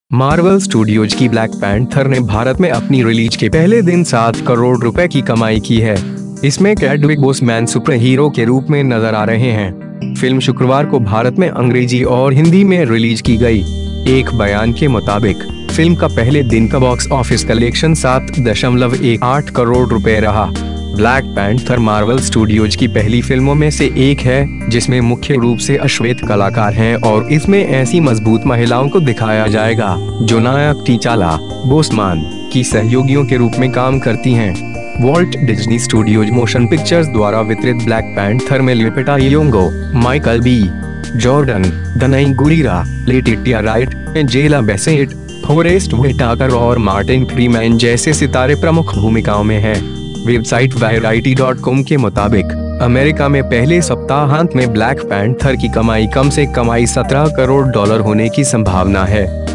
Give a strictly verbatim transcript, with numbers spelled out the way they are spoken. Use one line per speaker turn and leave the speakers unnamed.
Marvel Studios की Black Panther ने भारत में अपनी रिलीज के पहले दिन सात करोड़ रुपए की कमाई की है। इसमें चैडविक बोसमैन सुपर हीरो के रूप में नजर आ रहे हैं। फिल्म शुक्रवार को भारत में अंग्रेजी और हिंदी में रिलीज की गई। एक बयान के मुताबिक फिल्म का पहले दिन का बॉक्स ऑफिस कलेक्शन सात दशमलव एक आठ करोड़ रुपए रहा। ब्लैक पैंथर मार्वल स्टूडियोज की पहली फिल्मों में से एक है जिसमें मुख्य रूप से अश्वेत कलाकार हैं और इसमें ऐसी मजबूत महिलाओं को दिखाया जाएगा जो नायक टीचाला बोसमैन की सहयोगियों के रूप में काम करती हैं। Walt Disney Studios motion pictures द्वारा वितरित ब्लैक पैंथर में Lupita Nyong'o, Michael B Jordan, Danai Gurira, Letitia Wright, Angela Bassett, Forest Whitaker और मार्टिन फ्रीमैन जैसे सितारे प्रमुख भूमिकाओं में हैं। वेबसाइट वैरायटी डॉट कॉम के मुताबिक अमेरिका में पहले सप्ताहांत में ब्लैक पैंथर की कमाई कम से कम सत्रह करोड़ डॉलर होने की संभावना है।